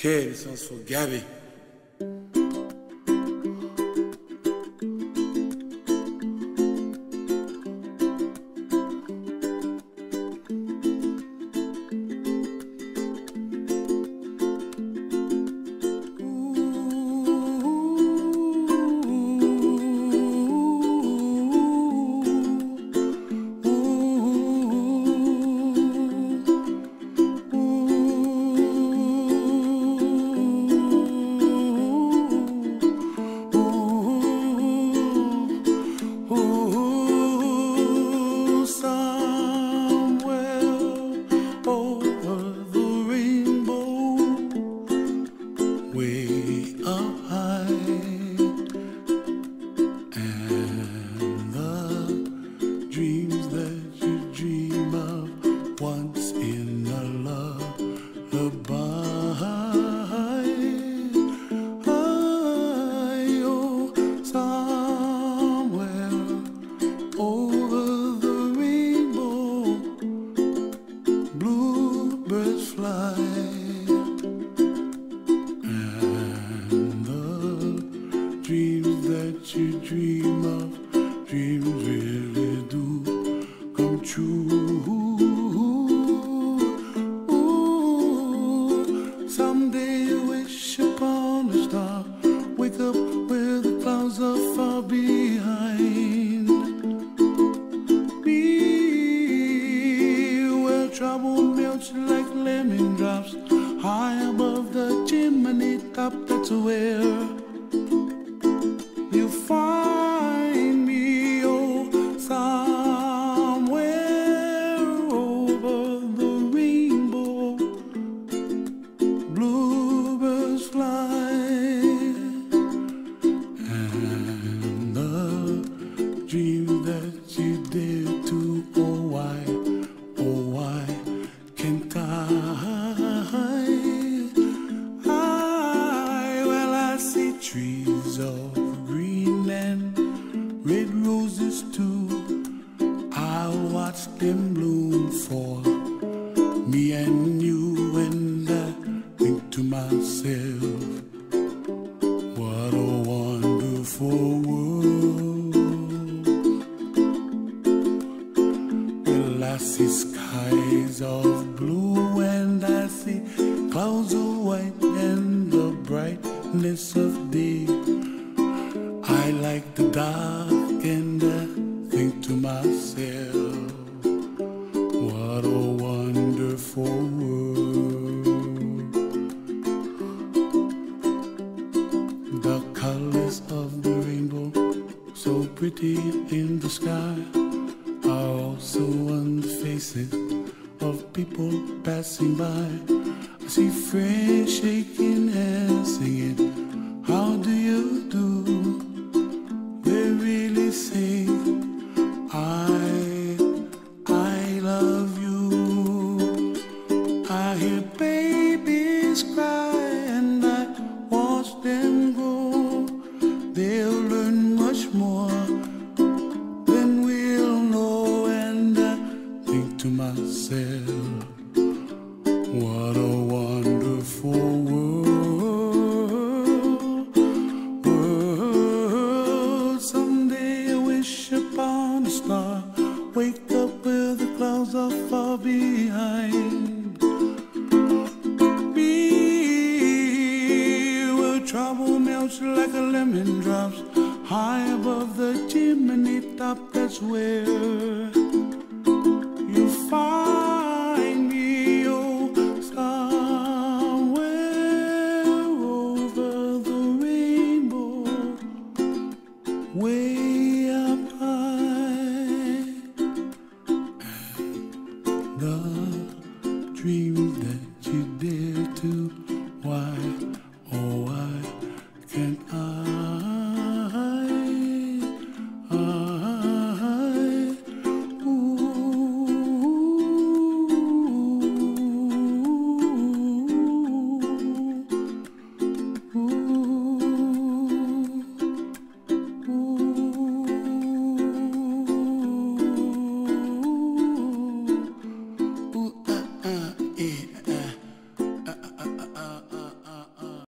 Okay, this one's for Gabby. Way up high, and the dreams that you dream of once in a lullaby. Oh, somewhere over the rainbow, bluebirds fly. Dreams that you dream of, dreams really do come true. Ooh, someday you wish upon a star, wake up where the clouds are far behind. Be where trouble melts like lemon drops, high above the chimney top. That's where you find me, oh, somewhere over the rainbow, bluebirds fly, and the dream that you dare to, oh why can't well, I see trees of green and red roses too. I'll watch them bloom for me and you, and I think to myself, what a wonderful world. Well, I see skies of blue and I see clouds of white and the brightness of day. I like the dark and I think to myself, what a wonderful world. The colors of the rainbow, so pretty in the sky, are also on the faces of people passing by. I see friends shaking hands singing, how do you do? They really say, I love you. I hear babies cry and I watch them grow. They'll learn much more than we'll know, and I think to myself, what a wonderful world. Someday I wish upon a star, wake up where the clouds are far behind. Be where trouble melts like a lemon drops, high above the chimney top. That's where you find me, oh, somewhere over the rainbow, way up high, and the dreams that you dare to